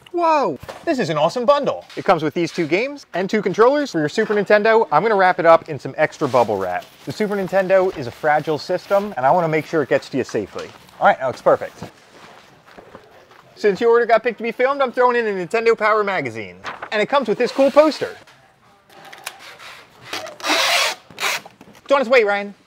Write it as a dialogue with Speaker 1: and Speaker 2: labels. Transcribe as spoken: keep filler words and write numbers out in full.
Speaker 1: Whoa, this is an awesome bundle. It comes with these two games and two controllers. For your Super Nintendo, I'm gonna wrap it up in some extra bubble wrap. The Super Nintendo is a fragile system, and I wanna make sure it gets to you safely. All right, now it's perfect. Since your order got picked to be filmed, I'm throwing in a Nintendo Power magazine. And it comes with this cool poster. It's on its way, Ryan.